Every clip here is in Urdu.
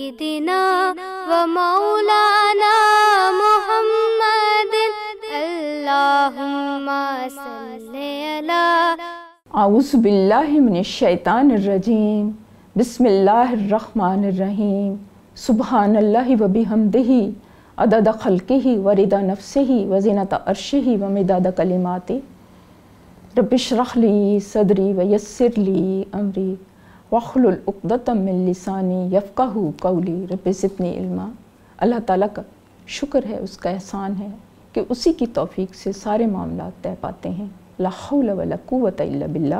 سيدنا ومولانا محمد اللهم صل على اعوذ باللہ من الشیطان الرجیم بسم اللہ الرحمن الرحیم سبحان اللہ وبحمدہ عدد خلقہ ورضا نفسہ وزنۃ عرشہ ومداد کلماتہ رب اشرح لی صدری ویسر لی امری واحلل عقدۃ من لسانی یفقہوا قولی رب زدنی علما۔ اللہ تعالیٰ کا شکر ہے، اس کا احسان ہے کہ اسی کی توفیق سے سارے معاملات طے پاتے ہیں۔ لا حول ولا قوت الا باللہ۔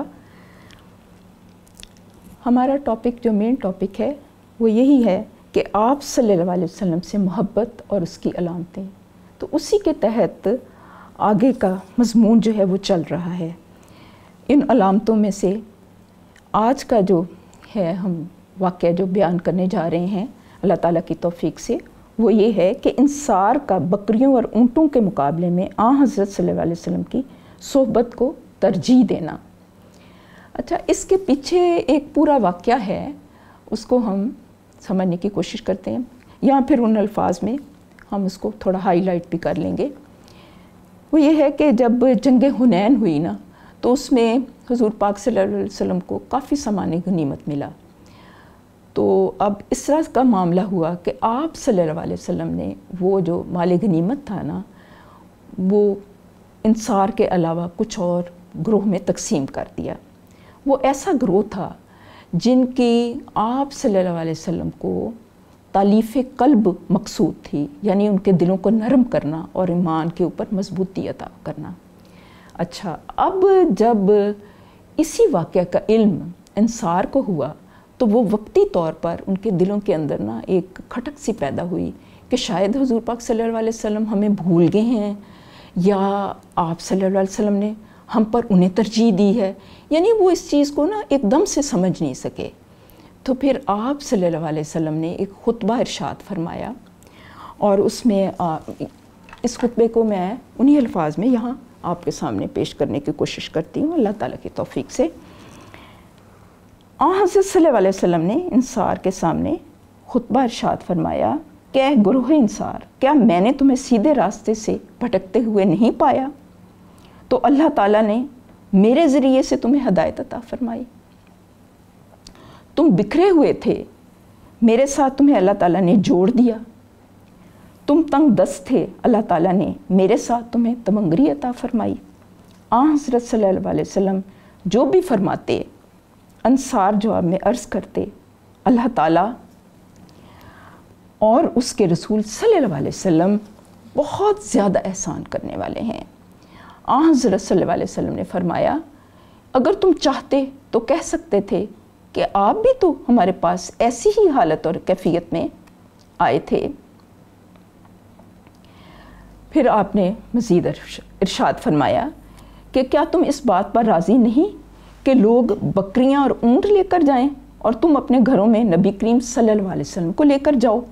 ہمارا ٹاپک جو مین ٹاپک ہے وہ یہی ہے کہ آپ صلی اللہ علیہ وسلم سے محبت اور اس کی علامتیں، تو اسی کے تحت آگے کا مضمون جو ہے وہ چل رہا ہے۔ ان علامتوں میں سے آج کا جو ہے ہم واقعہ جو بیان کرنے جا رہے ہیں اللہ تعالیٰ کی توفیق سے، وہ یہ ہے کہ انصار کا بکریوں اور اونٹوں کے مقابلے میں حضرت صلی اللہ علیہ وسلم کی صحبت کو ترجیح دینا۔ اچھا، اس کے پیچھے ایک پورا واقعہ ہے، اس کو ہم سمجھنے کی کوشش کرتے ہیں، یا پھر ان الفاظ میں ہم اس کو تھوڑا ہائی لائٹ بھی کر لیں گے۔ وہ یہ ہے کہ جب جنگ حنین ہوئی نا، تو اس میں حضور پاک صلی اللہ علیہ وسلم کو کافی سامان غنیمت ملا۔ تو اب اس طرح کا معاملہ ہوا کہ آپ صلی اللہ علیہ وسلم نے وہ جو مال غنیمت تھا نا، وہ انصار کے علاوہ کچھ اور گروہ میں تقسیم کر دیا۔ وہ ایسا گروہ تھا جن کی آپ صلی اللہ علیہ وسلم کو تالیف قلب مقصود تھی، یعنی ان کے دلوں کو نرم کرنا اور ایمان کے اوپر مضبوطی عطا کرنا۔ اچھا، اب جب اسی واقعہ کا علم انصار کو ہوا تو وہ وقتی طور پر ان کے دلوں کے اندر نا ایک کھٹک سی پیدا ہوئی کہ شاید حضور پاک صلی اللہ علیہ وسلم ہمیں بھول گئے ہیں، یا آپ صلی اللہ علیہ وسلم نے ہم پر انہیں ترجیح دی ہے، یعنی وہ اس چیز کو نا ایک دم سے سمجھ نہیں سکے۔ تو پھر آپ صلی اللہ علیہ وسلم نے ایک خطبہ ارشاد فرمایا، اور اس میں اس خطبے کو میں انہی الفاظ میں یہاں آپ کے سامنے پیش کرنے کی کوشش کرتی ہوں اللہ تعالیٰ کی توفیق سے۔ حضرت صلی اللہ علیہ وسلم نے انصار کے سامنے خطبہ ارشاد فرمایا کہ اے گروہ انصار، کیا میں نے تمہیں سیدھے راستے سے بھٹکتے ہوئے نہیں پایا؟ تو اللہ تعالیٰ نے میرے ذریعے سے تمہیں ہدایت عطا فرمائی۔ تم بکھرے ہوئے تھے، میرے ساتھ تمہیں اللہ تعالیٰ نے جوڑ دیا۔ تم تنگ دست تھے، اللہ تعالیٰ نے میرے ساتھ تمہیں تمنگری عطا فرمائی۔ حضرت صلی اللہ علیہ وسلم جو بھی فرماتے، انصار جواب میں عرض کرتے، اللہ تعالیٰ اور اس کے رسول صلی اللہ علیہ وسلم بہت زیادہ احسان کرنے والے ہیں۔ حضرت صلی اللہ علیہ وسلم نے فرمایا، اگر تم چاہتے تو کہہ سکتے تھے کہ آپ بھی تو ہمارے پاس ایسی ہی حالت اور کیفیت میں آئے تھے۔ پھر آپ نے مزید ارشاد فرمایا کہ کیا تم اس بات پر راضی نہیں کہ لوگ بکریاں اور اونٹ لے کر جائیں اور تم اپنے گھروں میں نبی کریم صلی اللہ علیہ وسلم کو لے کر جاؤ؟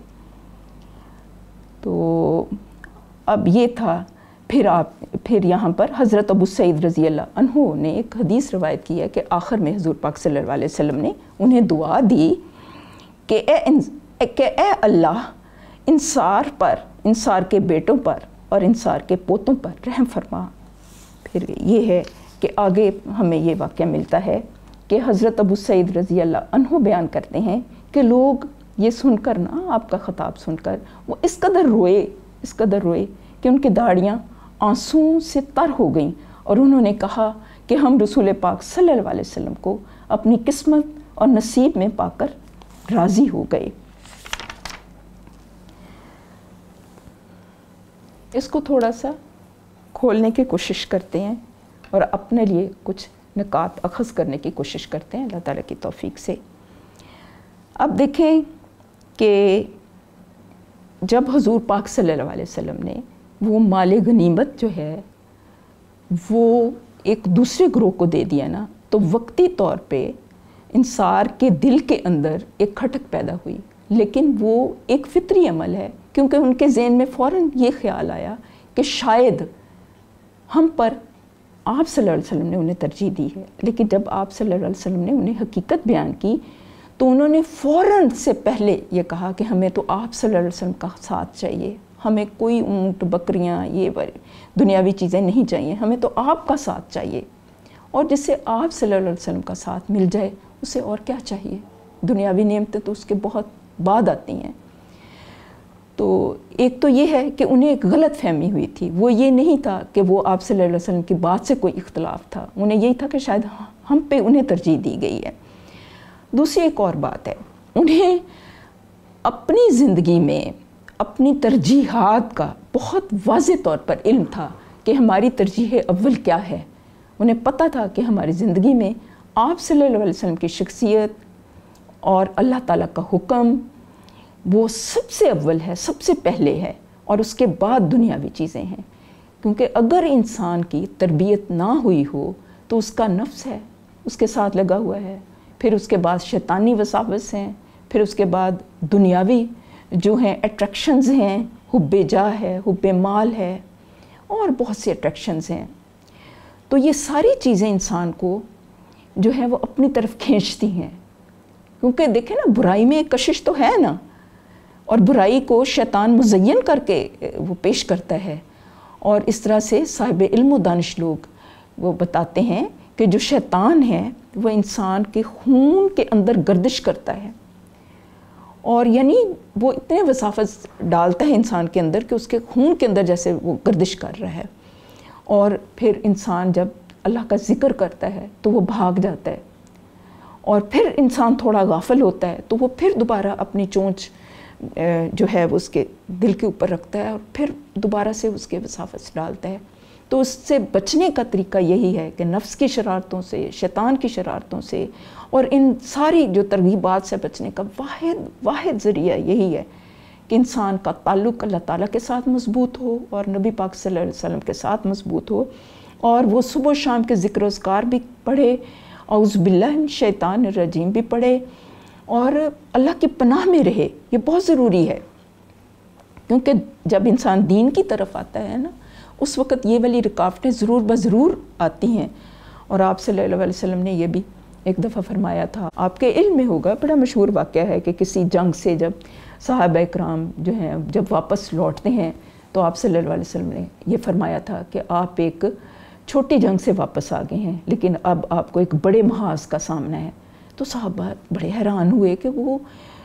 تو اب یہ تھا۔ پھر یہاں پر حضرت ابو سعید رضی اللہ عنہ نے ایک حدیث روایت کی ہے کہ آخر میں حضور پاک صلی اللہ علیہ وسلم نے انہیں دعا دی کہ اے اللہ، انصار کے بیٹوں پر اور انصار کے پوتوں پر رحم فرما۔ پھر یہ ہے کہ آگے ہمیں یہ واقعہ ملتا ہے کہ حضرت ابو سعید رضی اللہ عنہ بیان کرتے ہیں کہ لوگ یہ سن کر نا، آپ کا خطاب سن کر وہ اس قدر روئے کہ ان کی داڑیاں آنسوؤں سے تر ہو گئیں، اور انہوں نے کہا کہ ہم رسول پاک صلی اللہ علیہ وسلم کو اپنی قسمت اور نصیب میں پا کر راضی ہو گئے۔ اس کو تھوڑا سا کھولنے کی کوشش کرتے ہیں اور اپنے لیے کچھ نکات اخذ کرنے کی کوشش کرتے ہیں اللہ تعالیٰ کی توفیق سے۔ اب دیکھیں کہ جب حضور پاک صلی اللہ علیہ وسلم نے وہ مال غنیمت جو ہے وہ ایک دوسرے گروہ کو دے دیا نا، تو وقتی طور پہ انصار کے دل کے اندر ایک کھٹک پیدا ہوئی، لیکن وہ ایک فطری عمل ہے، کیونکہ ان کے ذہن میں فوراً یہ خیال آیا کہ شاید ہم پر آپ صلی اللہ علیہ وسلم نے انہیں ترجیح دی ہے۔ لیکن جب آپ صلی اللہ علیہ وسلم نے انہیں حقیقت بیان کی تو انہوں نے فوراً سے پہلے یہ کہا کہ ہمیں تو آپ صلی اللہ علیہ وسلم کا ساتھ چاہیے، ہمیں کوئی اونٹ بکریاں یہ دنیاوی چیزیں نہیں چاہیے، ہمیں تو آپ کا ساتھ چاہیے، اور جس سے آپ صلی اللہ علیہ وسلم کا ساتھ مل جائے اسے اور کیا چاہیے، دنیاوی نعمتیں تو اس کے بہت بعد آتی ہیں۔ تو ایک تو یہ ہے کہ انہیں ایک غلط فہمی ہوئی تھی، وہ یہ نہیں تھا کہ وہ آپ صلی اللہ علیہ وسلم کی بات سے کوئی اختلاف تھا، انہیں یہی تھا کہ شاید ہم پہ انہیں ترجیح دی گئی ہے۔ دوسری ایک اور بات ہے، انہیں اپنی زندگی میں اپنی ترجیحات کا بہت واضح طور پر علم تھا کہ ہماری ترجیح اول کیا ہے۔ انہیں پتہ تھا کہ ہماری زندگی میں آپ صلی اللہ علیہ وسلم کی شخصیت اور اللہ تعالیٰ کا حکم وہ سب سے اول ہے، سب سے پہلے ہے، اور اس کے بعد دنیاوی چیزیں ہیں، کیونکہ اگر انسان کی تربیت نہ ہوئی ہو تو اس کا نفس ہے، اس کے ساتھ لگا ہوا ہے، پھر اس کے بعد شیطانی وساوس ہیں، پھر اس کے بعد دنیاوی جو ہیں اٹریکشنز ہیں، حب جاہ ہے، حب مال ہے، اور بہت سی اٹریکشنز ہیں۔ تو یہ ساری چیزیں انسان کو جو ہے وہ اپنی طرف کھینچتی ہیں، کیونکہ دیکھیں نا برائی میں ایک کشش تو ہے نا، اور برائی کو شیطان مزین کر کے وہ پیش کرتا ہے، اور اس طرح سے صاحب علم و دانش لوگ وہ بتاتے ہیں کہ جو شیطان ہے وہ انسان کے خون کے اندر گردش کرتا ہے، اور یعنی وہ اتنے وساوس ڈالتا ہے انسان کے اندر کہ اس کے خون کے اندر جیسے وہ گردش کر رہا ہے، اور پھر انسان جب اللہ کا ذکر کرتا ہے تو وہ بھاگ جاتا ہے، اور پھر انسان تھوڑا غافل ہوتا ہے تو وہ پھر دوبارہ اپنی چونچ جو ہے وہ اس کے دل کے اوپر رکھتا ہے، اور پھر دوبارہ سے اس کے وساوس ڈالتا ہے۔ تو اس سے بچنے کا طریقہ یہی ہے کہ نفس کی شرارتوں سے، شیطان کی شرارتوں سے، اور ان ساری جو ترغیبات سے بچنے کا واحد ذریعہ یہی ہے کہ انسان کا تعلق اللہ تعالیٰ کے ساتھ مضبوط ہو، اور نبی پاک صلی اللہ علیہ وسلم کے ساتھ مضبوط ہو، اور وہ صبح و شام کے ذکر و اذکار بھی پڑھے، اعوذ باللہ من الشیطان الرجیم بھی پڑھے، اور اللہ کی پناہ میں رہے۔ یہ بہت ضروری ہے، کیونکہ جب انسان دین کی طرف آتا ہے نا، اس وقت یہ والی رکاوٹیں ضرور بضرور آتی ہیں، اور آپ صلی اللہ علیہ وسلم نے یہ بھی ایک دفعہ فرمایا تھا، آپ کے علم میں ہوگا، بڑا مشہور واقعہ ہے کہ کسی جنگ سے جب صحابہ اکرام جو ہیں جب واپس لوٹتے ہیں تو آپ صلی اللہ علیہ وسلم نے یہ فرمایا تھا کہ آپ ایک چھوٹی جنگ سے واپس آ گئے ہیں، لیکن اب آپ کو ایک بڑے محاذ کا سامنا ہے۔ تو صحابہ بڑے حیران ہوئے کہ وہ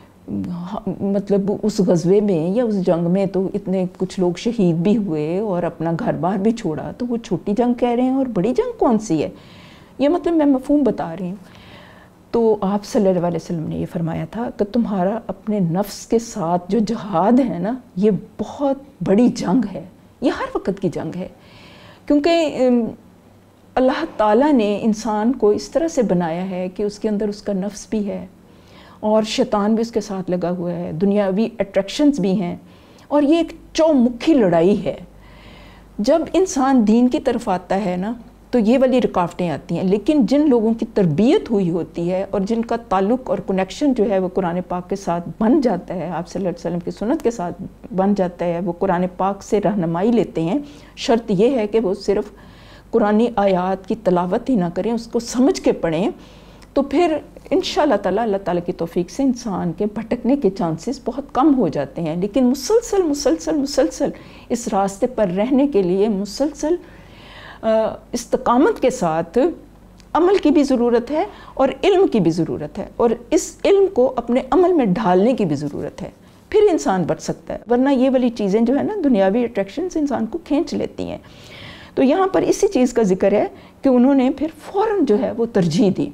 مطلب اس غزوے میں یا اس جنگ میں تو اتنے کچھ لوگ شہید بھی ہوئے اور اپنا گھر بار بھی چھوڑا، تو وہ چھوٹی جنگ کہہ رہے ہیں اور بڑی جنگ کون سی ہے؟ یہ مطلب میں مفہوم بتا رہی ہوں۔ تو آپ صلی اللہ علیہ وسلم نے یہ فرمایا تھا کہ تمہارا اپنے نفس کے ساتھ جو جہاد ہے نا، یہ بہت بڑی جنگ ہے، یہ ہر وقت کی جنگ ہے، کیونکہ اللہ تعالیٰ نے انسان کو اس طرح سے بنایا ہے کہ اس کے اندر اس کا نفس بھی ہے، اور شیطان بھی اس کے ساتھ لگا ہوا ہے، دنیاوی اٹریکشنز بھی ہیں، اور یہ ایک چومکھی لڑائی ہے۔ جب انسان دین کی طرف آتا ہے نا تو یہ والی رکاوٹیں آتی ہیں، لیکن جن لوگوں کی تربیت ہوئی ہوتی ہے اور جن کا تعلق اور کنیکشن جو ہے وہ قرآن پاک کے ساتھ بن جاتا ہے، آپ صلی اللہ علیہ وسلم کی سنت کے ساتھ بن جاتا ہے، وہ قرآن پاک سے رہنمائی لیتے ہیں۔ شرط یہ ہے کہ وہ صرف قرآنی آیات کی تلاوت ہی نہ کریں، اس کو سمجھ کے پڑھیں، تو پھر انشاءاللہ تعالیٰ اللہ تعالیٰ کی توفیق سے انسان کے بھٹکنے کے چانسز بہت کم ہو جاتے ہیں۔ لیکن مسلسل اس راستے پر رہنے کے لیے مسلسل استقامت کے ساتھ عمل کی بھی ضرورت ہے اور علم کی بھی ضرورت ہے، اور اس علم کو اپنے عمل میں ڈھالنے کی بھی ضرورت ہے، پھر انسان بچ سکتا ہے، ورنہ یہ والی چیزیں جو ہے نا دنیاوی اٹریکشنز انسان کو کھینچ لیتی ہیں۔ تو یہاں پر اسی چیز کا ذکر ہے کہ انہوں نے پھر فوراً جو ہے وہ ترجیح دی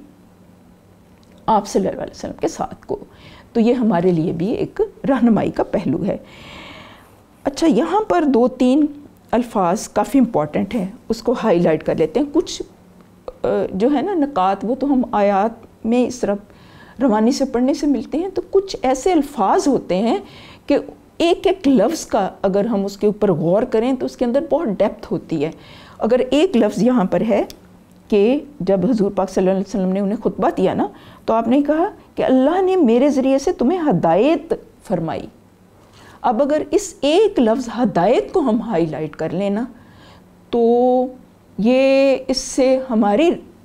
آپ صلی اللہ علیہ وسلم کے ساتھ کو، تو یہ ہمارے لیے بھی ایک رہنمائی کا پہلو ہے۔ اچھا، یہاں پر 2-3 الفاظ کافی امپورٹنٹ ہیں، اس کو ہائی لائٹ کر لیتے ہیں۔ کچھ جو ہے نا نکات وہ تو ہم آیات میں اس طرح روانی سے پڑھنے سے ملتے ہیں، تو کچھ ایسے الفاظ ہوتے ہیں کہ ایک ایک لفظ کا اگر ہم اس کے اوپر غور کریں تو اس کے اندر بہت ڈیپتھ ہوتی ہے۔ اگر ایک لفظ یہاں پر ہے کہ جب حضور پاک صلی اللہ علیہ وسلم نے انہیں خطبہ دیا نا، تو آپ نے کہا کہ اللہ نے میرے ذریعے سے تمہیں ہدایت فرمائی۔ اب اگر اس ایک لفظ ہدایت کو ہم ہائی لائٹ کر لیں نا، تو یہ اس سے ہماری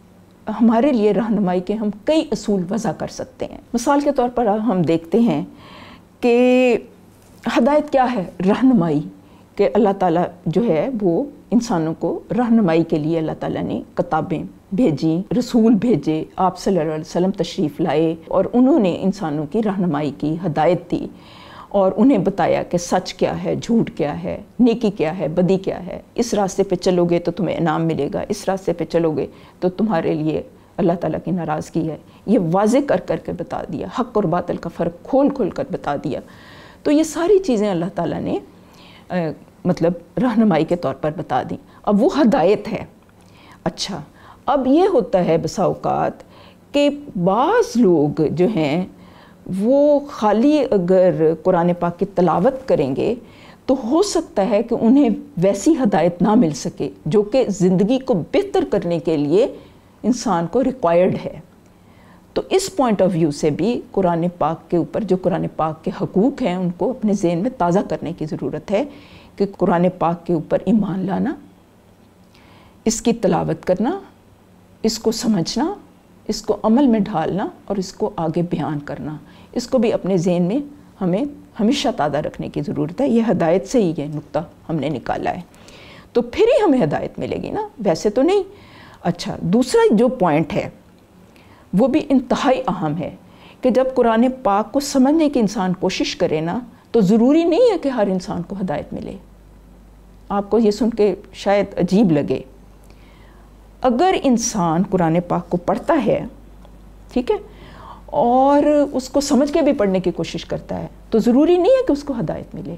ہمارے لیے رہنمائی کے ہم کئی اصول وضع کر سکتے ہیں. مثال کے طور پر ہم دیکھتے ہیں کہ ہدایت کیا ہے؟ رہنمائی. کہ اللہ تعالیٰ جو ہے وہ انسانوں کو رہنمائی کے لیے اللہ تعالیٰ نے کتابیں بھیجیں، رسول بھیجے، آپ صلی اللہ علیہ وسلم تشریف لائے اور انہوں نے انسانوں کی رہنمائی کی، ہدایت دی اور انہیں بتایا کہ سچ کیا ہے، جھوٹ کیا ہے، نیکی کیا ہے، بدی کیا ہے. اس راستے پہ چلو گے تو تمہیں انعام ملے گا، اس راستے پہ چلو گے تو تمہارے لیے اللہ تعالیٰ کی ناراضگی ہے. یہ واضح کر کر کے بتا دیا، حق اور باطل کا فرق کھول کھول کر بتا دیا. تو یہ ساری چیزیں اللہ تعالیٰ نے مطلب رہنمائی کے طور پر بتا دیں. اب وہ ہدایت ہے. اچھا، اب یہ ہوتا ہے بسا اوقات کہ بعض لوگ جو ہیں وہ خالی اگر قرآن پاک کی تلاوت کریں گے تو ہو سکتا ہے کہ انہیں ویسی ہدایت نہ مل سکے جو کہ زندگی کو بہتر کرنے کے لیے انسان کو ریکوائرڈ ہے. تو اس پوائنٹ آف ویو سے بھی قرآن پاک کے اوپر جو قرآن پاک کے حقوق ہیں ان کو اپنے ذہن میں تازہ کرنے کی ضرورت ہے کہ قرآن پاک کے اوپر ایمان لانا، اس کی تلاوت کرنا، اس کو سمجھنا، اس کو عمل میں ڈھالنا اور اس کو آگے بیان کرنا، اس کو بھی اپنے ذہن میں ہمیں ہمیشہ تازہ رکھنے کی ضرورت ہے. یہ ہدایت سے ہی یہ نقطہ ہم نے نکالا ہے تو پھر ہی ہمیں ہدایت ملے گی نا، ویسے تو نہیں. اچھا، دوسرا جو پوائنٹ ہے وہ بھی انتہائی اہم ہے کہ جب قرآن پاک کو سمجھنے کی انسان کوشش کرے نا تو ضروری نہیں ہے کہ ہر انسان کو ہدایت ملے. آپ کو یہ سن کے شاید عجیب لگے، اگر انسان قرآن پاک کو پڑھتا ہے، ٹھیک ہے، اور اس کو سمجھ کے بھی پڑھنے کی کوشش کرتا ہے تو ضروری نہیں ہے کہ اس کو ہدایت ملے.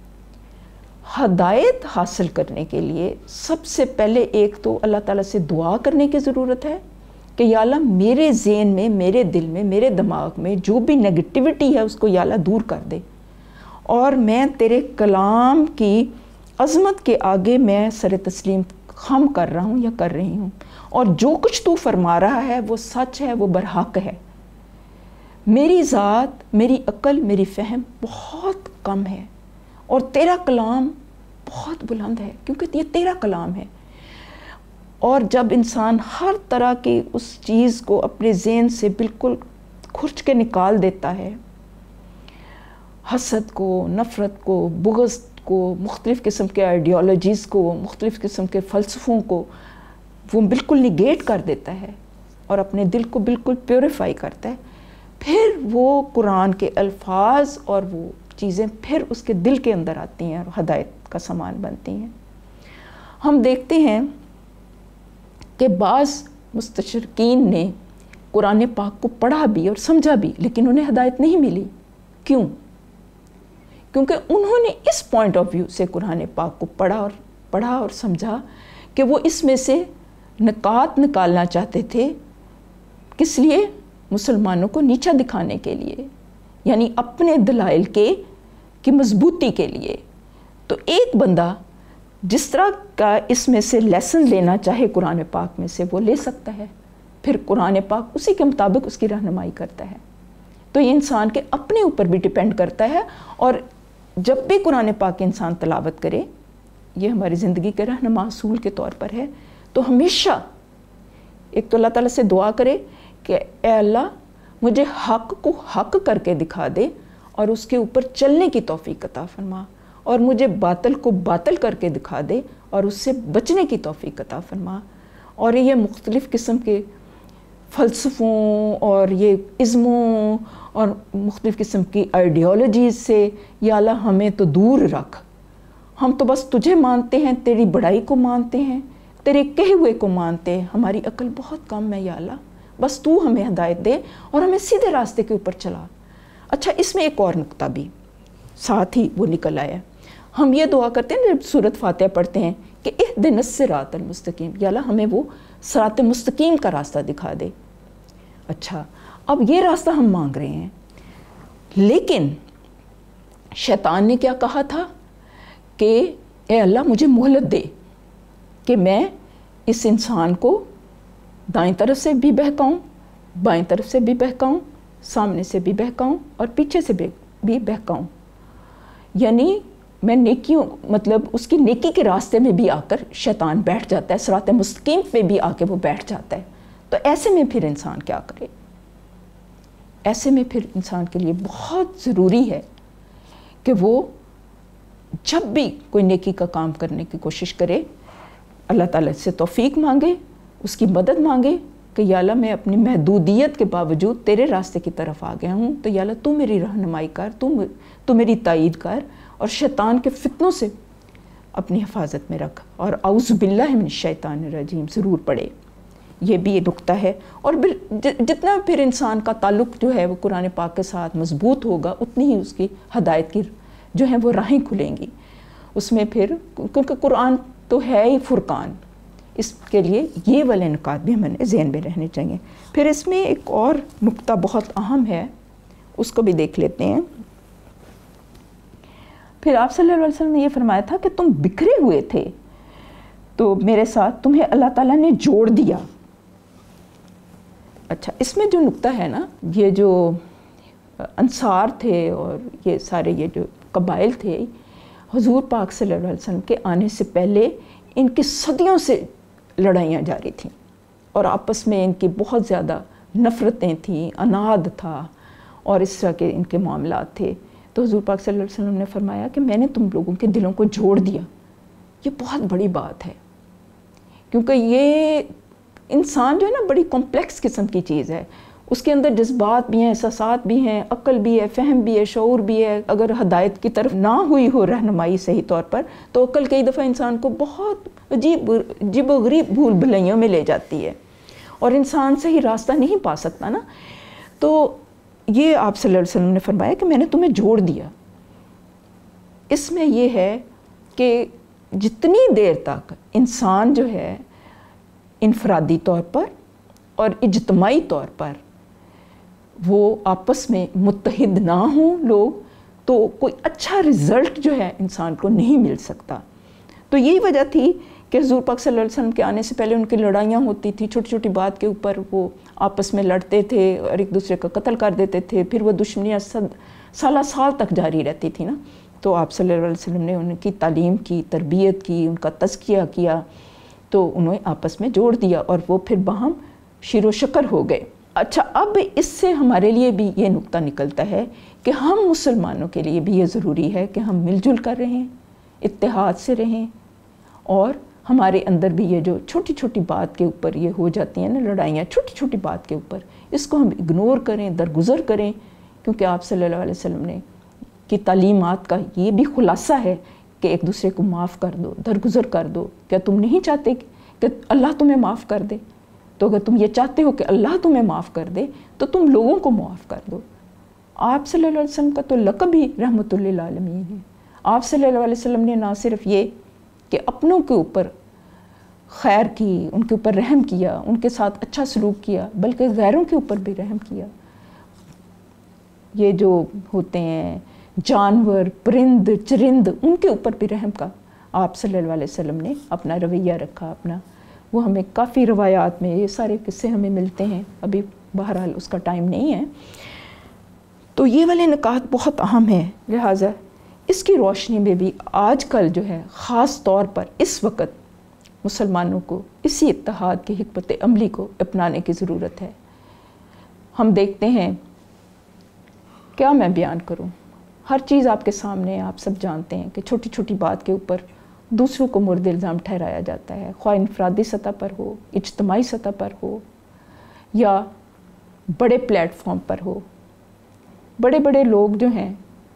ہدایت حاصل کرنے کے لیے سب سے پہلے ایک تو اللہ تعالیٰ سے دعا کرنے کی ضرورت ہے کہ یا اللہ میرے ذہن میں، میرے دل میں، میرے دماغ میں جو بھی نیگیٹیوٹی ہے اس کو یا اللہ دور کر دے اور میں تیرے کلام کی عظمت کے آگے میں سر تسلیم خم کر رہا ہوں یا کر رہی ہوں اور جو کچھ تو فرما رہا ہے وہ سچ ہے، وہ برحق ہے. میری ذات، میری عقل، میری فہم بہت کم ہے اور تیرا کلام بہت بلند ہے کیونکہ یہ تیرا کلام ہے. اور جب انسان ہر طرح کی اس چیز کو اپنے ذہن سے بالکل کھرچ کے نکال دیتا ہے، حسد کو، نفرت کو، بغض کو، مختلف قسم کے آئیڈیالوجیز کو، مختلف قسم کے فلسفوں کو وہ بالکل نگیٹ کر دیتا ہے اور اپنے دل کو بالکل پیوریفائی کرتا ہے، پھر وہ قرآن کے الفاظ اور وہ چیزیں پھر اس کے دل کے اندر آتی ہیں اور ہدایت کا سامان بنتی ہیں. ہم دیکھتے ہیں کہ بعض مستشرقین نے قرآن پاک کو پڑھا بھی اور سمجھا بھی لیکن انہیں ہدایت نہیں ملی. کیوں؟ کیونکہ انہوں نے اس پوائنٹ آف ویو سے قرآن پاک کو پڑھا اور سمجھا کہ وہ اس میں سے نکات نکالنا چاہتے تھے. کس لیے؟ مسلمانوں کو نیچا دکھانے کے لیے، یعنی اپنے دلائل کی مضبوطی کے لیے. تو ایک بندہ جس طرح کا اس میں سے لیسن لینا چاہے قرآن پاک میں سے وہ لے سکتا ہے، پھر قرآن پاک اسی کے مطابق اس کی رہنمائی کرتا ہے. تو یہ انسان کے اپنے اوپر بھی ڈیپینڈ کرتا ہے. اور جب بھی قرآن پاک انسان تلاوت کرے، یہ ہماری زندگی کے رہنما اصول کے طور پر ہے، تو ہمیشہ ایک تو اللہ تعالیٰ سے دعا کرے کہ اے اللہ مجھے حق کو حق کر کے دکھا دے اور اس کے اوپر چلنے کی توفیق عطا فرما، اور مجھے باطل کو باطل کر کے دکھا دے اور اس سے بچنے کی توفیق عطا فرما. اور یہ مختلف قسم کے فلسفوں اور یہ ازموں اور مختلف قسم کی آئیڈیالوجیز سے یا اللہ ہمیں تو دور رکھ. ہم تو بس تجھے مانتے ہیں، تیری بڑائی کو مانتے ہیں، تیرے کہے ہوئے کو مانتے ہیں، ہماری عقل بہت کم ہے یا اللہ، بس تو ہمیں ہدایت دے اور ہمیں سیدھے راستے کے اوپر چلا. اچھا، اس میں ایک اور نقطہ بھی ساتھ ہی وہ نکل آیا. ہم یہ دعا کرتے ہیں جب سورۃ فاتحہ پڑھتے ہیں کہ اہدنا الصراط المستقیم، یا اللہ ہمیں وہ صراط مستقیم کا راستہ دکھا دے. اچھا، اب یہ راستہ ہم مانگ رہے ہیں، لیکن شیطان نے کیا کہا تھا کہ اے اللہ مجھے مہلت دے کہ میں اس انسان کو دائیں طرف سے بھی بہکاؤں، بائیں طرف سے بھی بہکاؤں، سامنے سے بھی بہکاؤں اور پیچھے سے بھی بہکاؤں. یعنی میں نیکیوں مطلب اس کی نیکی کے راستے میں بھی آ کر شیطان بیٹھ جاتا ہے، صراط مستقیم پہ بھی آ کے وہ بیٹھ جاتا ہے. تو ایسے میں پھر انسان کیا کرے؟ ایسے میں پھر انسان کے لیے بہت ضروری ہے کہ وہ جب بھی کوئی نیکی کا کام کرنے کی کوشش کرے اللہ تعالیٰ سے توفیق مانگے، اس کی مدد مانگے کہ یا اللہ میں اپنی محدودیت کے باوجود تیرے راستے کی طرف آ گیا ہوں، تو یا اللہ تو میری رہنمائی کر، تو میری تائید کر، اور شیطان کے فتنوں سے اپنی حفاظت میں رکھ، اور اعوذ باللہ من الشیطان الرجیم ضرور پڑھے۔ یہ بھی یہ نقطہ ہے۔ اور جتنا پھر انسان کا تعلق جو ہے وہ قرآن پاک کے ساتھ مضبوط ہوگا، اتنی ہی اس کی ہدایت کی جو ہیں وہ راہیں کھلیں گی اس میں پھر، کیونکہ قرآن تو ہے ہی فرقان، اس کے لیے یہ والے نکات بھی ہمیں ذہن میں رہنے چاہیے۔ پھر اس میں ایک اور نقطہ بہت اہم ہے، اس کو بھی دیکھ لیتے ہیں۔ پھر آپ صلی اللہ علیہ وسلم نے یہ فرمایا تھا کہ تم بکھرے ہوئے تھے تو میرے ساتھ تمہیں اللہ تعالیٰ نے جوڑ دیا۔ اچھا، اس میں جو نقطہ ہے نا، یہ جو انصار تھے اور یہ سارے یہ جو قبائل تھے، حضور پاک صلی اللہ علیہ وسلم کے آنے سے پہلے ان کی صدیوں سے لڑائیاں جاری تھیں، اور آپس میں ان کی بہت زیادہ نفرتیں تھیں، اناد تھا، اور اس طرح کے ان کے معاملات تھے۔ تو حضور پاک صلی اللہ علیہ وسلم نے فرمایا کہ میں نے تم لوگوں کے دلوں کو جوڑ دیا۔ یہ بہت بڑی بات ہے، کیونکہ یہ انسان جو ہے نا بڑی کمپلیکس قسم کی چیز ہے، اس کے اندر جذبات بھی ہیں، احساسات بھی ہیں، عقل بھی ہے، فہم بھی ہے، شعور بھی ہے۔ اگر ہدایت کی طرف نہ ہوئی ہو رہنمائی صحیح طور پر، تو عقل کئی دفعہ انسان کو بہت عجیب و غریب بھول بھلائیوں میں لے جاتی ہے، اور انسان صحیح راستہ نہیں پا سکتا نا۔ تو یہ آپ صلی اللہ علیہ وسلم نے فرمایا کہ میں نے تمہیں جوڑ دیا۔ اس میں یہ ہے کہ جتنی دیر تک انسان جو ہے انفرادی طور پر اور اجتماعی طور پر وہ آپس میں متحد نہ ہوں لوگ، تو کوئی اچھا رزلٹ جو ہے انسان کو نہیں مل سکتا۔ تو یہی وجہ تھی کہ حضور پاک صلی اللہ علیہ وسلم کے آنے سے پہلے ان کی لڑائیاں ہوتی تھیں، چھوٹی چھوٹی بات کے اوپر وہ آپس میں لڑتے تھے اور ایک دوسرے کا قتل کر دیتے تھے، پھر وہ دشمنیاں سالہ سال تک جاری رہتی تھی نا۔ تو آپ صلی اللہ علیہ وسلم نے ان کی تعلیم کی، تربیت کی، ان کا تزکیہ کیا، تو انہیں آپس میں جوڑ دیا، اور وہ پھر باہم شیر و شکر ہو گئے۔ اچھا، اب اس سے ہمارے لیے بھی یہ نقطہ نکلتا ہے کہ ہم مسلمانوں کے لیے بھی یہ ضروری ہے کہ ہم مل جل کر رہیں، اتحاد سے رہیں، اور ہمارے اندر بھی یہ جو چھوٹی چھوٹی بات کے اوپر یہ ہو جاتی ہیں نا لڑائیاں، چھوٹی چھوٹی بات کے اوپر، اس کو ہم اگنور کریں، درگزر کریں، کیونکہ آپ صلی اللہ علیہ وسلم نے کی تعلیمات کا یہ بھی خلاصہ ہے کہ ایک دوسرے کو معاف کر دو، درگزر کر دو۔ کیا تم نہیں چاہتے کہ اللہ تمہیں معاف کر دے؟ تو اگر تم یہ چاہتے ہو کہ اللہ تمہیں معاف کر دے، تو تم لوگوں کو معاف کر دو۔ آپ صلی اللہ علیہ وسلم کا تو لقب ہی رحمت للعالمین ہے۔ آپ صلی اللہ علیہ وسلم نے نہ صرف یہ کہ اپنوں کے اوپر خیر کی، ان کے اوپر رحم کیا، ان کے ساتھ اچھا سلوک کیا، بلکہ غیروں کے اوپر بھی رحم کیا۔ یہ جو ہوتے ہیں جانور، پرند، چرند، ان کے اوپر بھی رحم کا آپ صلی اللہ علیہ وسلم نے اپنا رویہ رکھا اپنا۔ وہ ہمیں کافی روایات میں یہ سارے قصے ہمیں ملتے ہیں، ابھی بہرحال اس کا ٹائم نہیں ہے۔ تو یہ والے نکات بہت اہم ہیں، لہٰذا اس کی روشنی میں بھی آج کل جو ہے خاص طور پر اس وقت مسلمانوں کو اسی اتحاد کی حکمت عملی کو اپنانے کی ضرورت ہے۔ ہم دیکھتے ہیں، کیا میں بیان کروں، ہر چیز آپ کے سامنے ہے، آپ سب جانتے ہیں کہ چھوٹی چھوٹی بات کے اوپر دوسروں کو مورد الزام ٹھہرایا جاتا ہے، خواہ انفرادی سطح پر ہو، اجتماعی سطح پر ہو، یا بڑے پلیٹ فارم پر ہو۔ بڑے بڑے لوگ جو ہیں،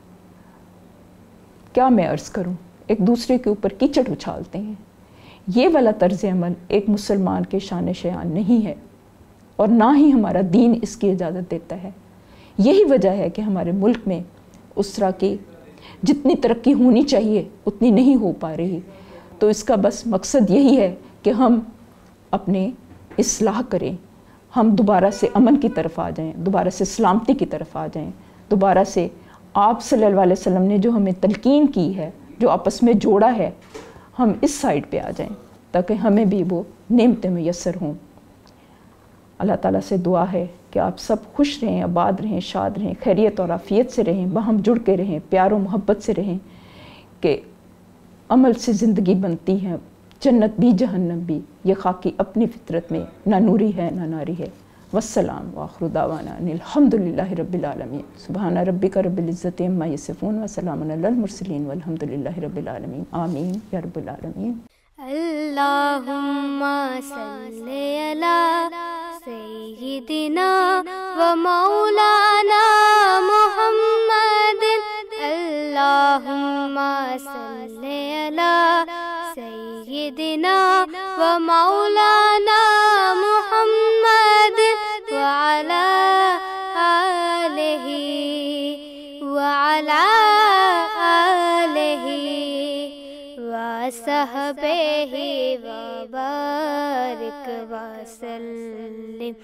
کیا میں عرض کروں، ایک دوسرے کے اوپر کیچڑ اچھالتے ہیں۔ یہ والا طرز عمل ایک مسلمان کے شان شیان نہیں ہے، اور نہ ہی ہمارا دین اس کی اجازت دیتا ہے۔ یہی وجہ ہے کہ ہمارے ملک میں اس طرح کی جتنی ترقی ہونی چاہیے اتنی نہیں ہو پا رہی۔ تو اس کا بس مقصد یہی ہے کہ ہم اپنے اصلاح کریں، ہم دوبارہ سے امن کی طرف آ جائیں، دوبارہ سے سلامتی کی طرف آ جائیں، دوبارہ سے آپ صلی اللہ علیہ وسلم نے جو ہمیں تلقین کی ہے، جو آپس میں جوڑا ہے، ہم اس سائڈ پہ آ جائیں تاکہ ہمیں بھی وہ نعمتیں میسر ہوں۔ اللہ تعالیٰ سے دعا ہے کہ آپ سب خوش رہیں، آباد رہیں، شاد رہیں، خیریت اور عافیت سے رہیں، باہم جڑ کے رہیں، پیار و محبت سے رہیں، کہ عمل سے زندگی بنتی ہے، جنت بھی جہنم بھی یہ خاکی اپنی فطرت میں نہ نوری ہے نہ ناری ہے۔ والسلام وآخر دعوانا ان الحمد للہ رب العالمین۔ سبحان ربک رب العزت عما یصفون وسلام علی المرسلین والحمد للہ رب العالمین۔ آمین یا رب العالمین۔ اللہم صلی علی سیدنا و مولانا محمد۔ اللہم صلی علی سیدنا و مولانا محمد وعلی آلہ وعلی آلہ وصحبہ وبارک وسلم۔